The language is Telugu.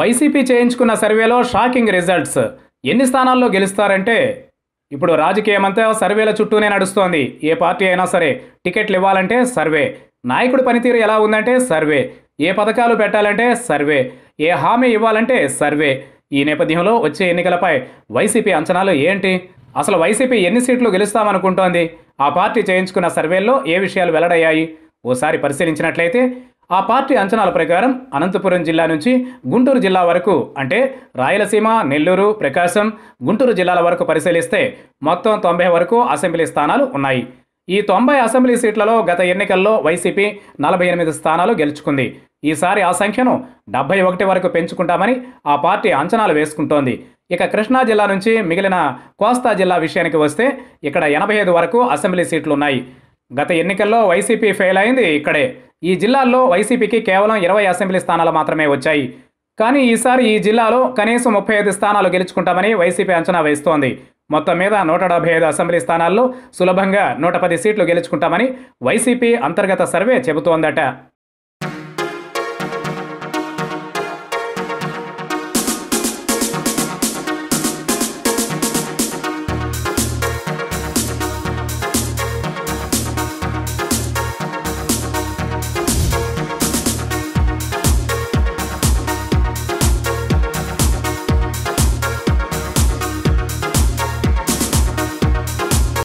వైసీపీ చేయించుకున్న సర్వేలో షాకింగ్ రిజల్ట్స్. ఎన్ని స్థానాల్లో గెలుస్తారంటే, ఇప్పుడు రాజకీయమంతా సర్వేల చుట్టూనే నడుస్తోంది. ఏ పార్టీ అయినా సరే టికెట్లు ఇవ్వాలంటే సర్వే, నాయకుడి పనితీరు ఎలా ఉందంటే సర్వే, ఏ పథకాలు పెట్టాలంటే సర్వే, ఏ హామీ ఇవ్వాలంటే సర్వే. ఈ నేపథ్యంలో వచ్చే ఎన్నికలపై వైసీపీ అంచనాలు ఏంటి? అసలు వైసీపీ ఎన్ని సీట్లు గెలుస్తామనుకుంటోంది? ఆ పార్టీ చేయించుకున్న సర్వేల్లో ఏ విషయాలు వెల్లడయ్యాయి? ఓసారి పరిశీలించినట్లయితే ఆ పార్టీ అంచనాల ప్రకారం అనంతపురం జిల్లా నుంచి గుంటూరు జిల్లా వరకు, అంటే రాయలసీమ, నెల్లూరు, ప్రకాశం, గుంటూరు జిల్లాల వరకు పరిశీలిస్తే మొత్తం 90 వరకు అసెంబ్లీ స్థానాలు ఉన్నాయి. ఈ 90 అసెంబ్లీ సీట్లలో గత ఎన్నికల్లో వైసీపీ 48 స్థానాలు గెలుచుకుంది. ఈసారి ఆ సంఖ్యను 71 వరకు పెంచుకుంటామని ఆ పార్టీ అంచనాలు వేసుకుంటోంది. ఇక కృష్ణా జిల్లా నుంచి మిగిలిన కోస్తా జిల్లా విషయానికి వస్తే ఇక్కడ 85 వరకు అసెంబ్లీ సీట్లున్నాయి. గత ఎన్నికల్లో వైసీపీ ఫెయిల్ అయింది ఇక్కడే. ఈ జిల్లాల్లో వైసీపీకి కేవలం 20 అసెంబ్లీ స్థానాలు మాత్రమే వచ్చాయి. కానీ ఈసారి ఈ జిల్లాలో కనీసం 35 స్థానాలు గెలుచుకుంటామని వైసీపీ అంచనా వేస్తోంది. మొత్తం మీద 175 అసెంబ్లీ స్థానాల్లో సులభంగా 110 సీట్లు గెలుచుకుంటామని వైసీపీ అంతర్గత సర్వే చెబుతోందట.